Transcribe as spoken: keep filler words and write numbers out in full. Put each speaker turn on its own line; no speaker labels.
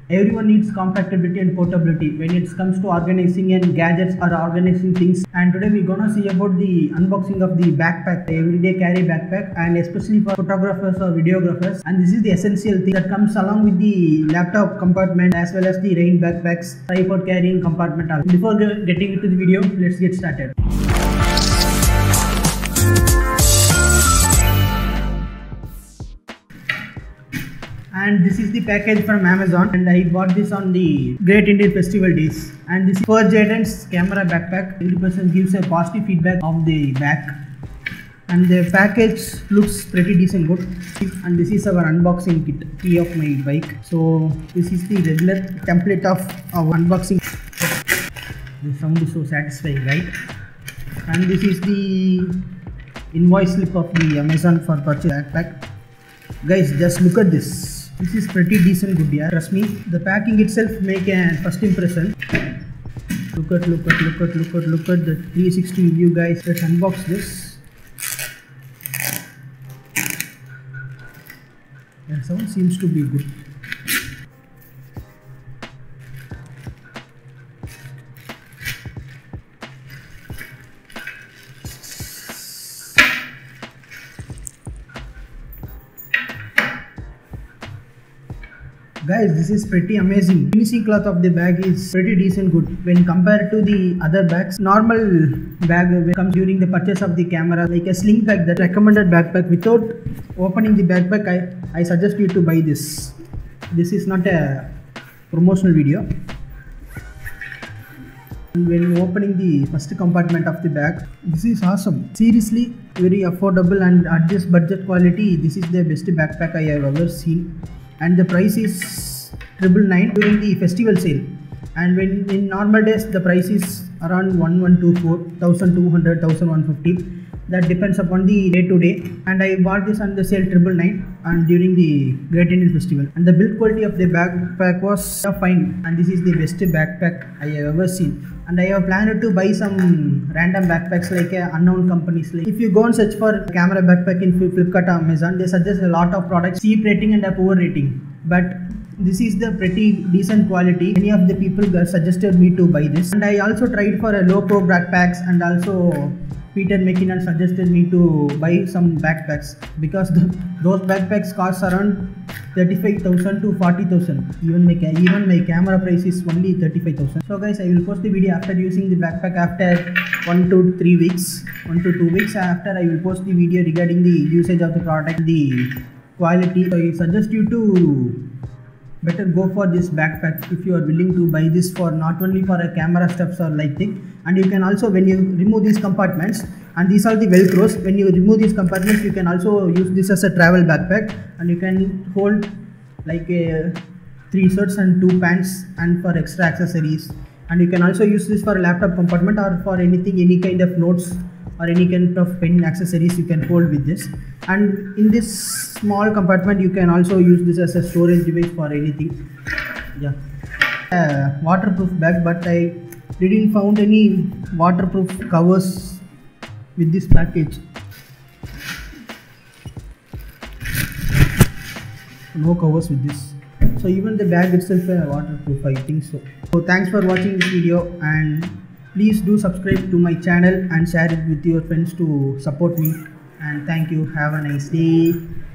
Everyone needs compactability and portability when it comes to organizing and gadgets or organizing things. And today we're gonna see about the unboxing of the backpack, the everyday carry backpack, and especially for photographers or videographers. And this is the essential thing that comes along with the laptop compartment as well as the rain backpacks, tripod carrying compartment. Before getting into the video, let's get started. And this is the package from Amazon, and I bought this on the Great Indian Festival days. And this is for Jayden's camera backpack. Every person gives a positive feedback of the back, and the package looks pretty decent good. And this is our unboxing kit key of my bike. So this is the regular template of our unboxing. The sound is so satisfying, right? And this is the invoice slip of the Amazon for purchase backpack. Guys, just look at this. This is pretty decent good, yeah. Trust me, the packing itself make a first impression. Look at, look at, look at, look at, look at the three sixty view, guys. Let's unbox this. The sound seems to be good. Guys, this is pretty amazing. Finishing cloth of the bag is pretty decent good when compared to the other bags. Normal bag comes during the purchase of the camera, like a sling bag, that recommended backpack. Without opening the backpack, I, I suggest you to buy this. This is not a promotional video. And when opening the first compartment of the bag, this is awesome. Seriously, very affordable, and at this budget quality, this is the best backpack I have ever seen. And the price is triple nine during the festival sale, and when in normal days the price is around one one two four, thousand two hundred, thousand one fifty. That depends upon the day to day. And I bought this on the sale triple nine and during the Great Indian Festival. And the build quality of the backpack was fine, and this is the best backpack I have ever seen. And I have planned to buy some random backpacks like uh, unknown companies. Like if you go and search for camera backpack in Flipkart or Amazon, they suggest a lot of products, cheap rating and a poor rating. But this is the pretty decent quality. Many of the people suggested me to buy this. And I also tried for a low pro backpacks, and also Peter McKinnon suggested me to buy some backpacks because the, those backpacks cost around thirty-five thousand to forty thousand. Even my even my camera price is only thirty-five thousand. So guys, I will post the video after using the backpack after one to three weeks, one to two weeks after. I will post the video regarding the usage of the product, the quality. So I suggest you to better go for this backpack if you are willing to buy this for not only for a camera stuffs or like thing. And you can also, when you remove these compartments, and these are the velcros, when you remove these compartments, you can also use this as a travel backpack, and you can hold like a three shirts and two pants and for extra accessories. And you can also use this for a laptop compartment or for anything, any kind of notes or any kind of pen accessories you can hold with this. And in this small compartment, you can also use this as a storage device for anything. Yeah, a waterproof bag, but I didn't found any waterproof covers with this package. No covers with this. So even the bag itself is waterproof, I think so. So thanks for watching this video, and please do subscribe to my channel and share it with your friends to support me. And thank you. Have a nice day.